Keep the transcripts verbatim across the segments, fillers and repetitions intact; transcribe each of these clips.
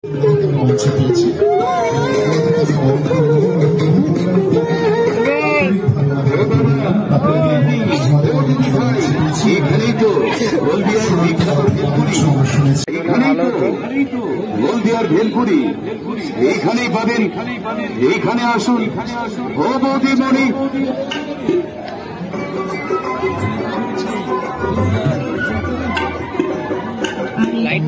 হলদিয়ার ভেলপুরি এইখানেই পাবেন, এইখানে আসুন। ও বৌদিমণি লাইট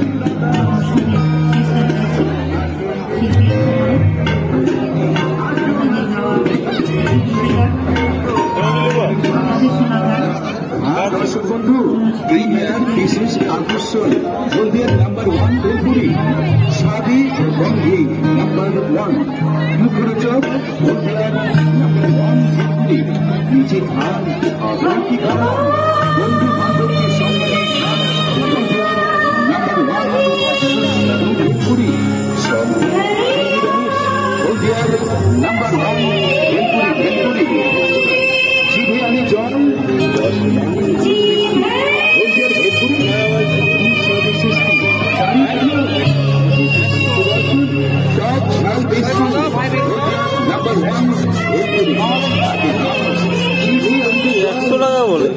দর্শক বন্ধু, এই মেলার বিশেষ আকর্ষণ হলদিয়ার নাম্বার ওয়ান ভেলপুরি স্বাদী রঙে নাম্বার ওয়ান মুখরোচক হলদিয়ার নাম্বার ওয়ান ভেলপুরি। নিচে খান আবার কি খান, বন্ধু বান্ধবকে সঙ্গে হলদিয়ার নাম্বার ওয়ান ভেলপুরি। হলদিয়ার নাম্বার ওয়ান ভেলপুরি ভেলপুরি জিভে আনে জল। একশো টাকা বলে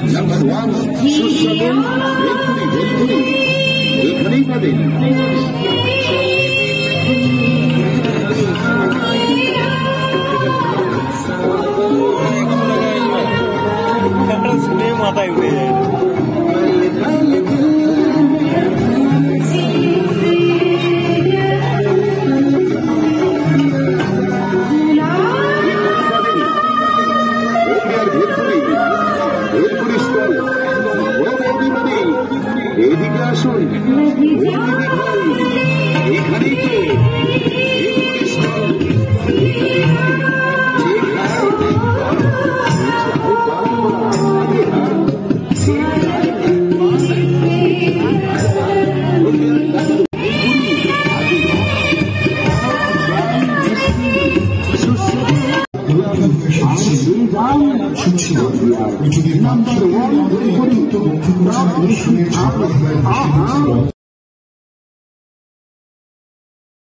এইখানেই পাবেন। শুনে মাথায় উঠে যায়। এদিকে আসুন, এইখানেই তো নাম্বার ওয়ান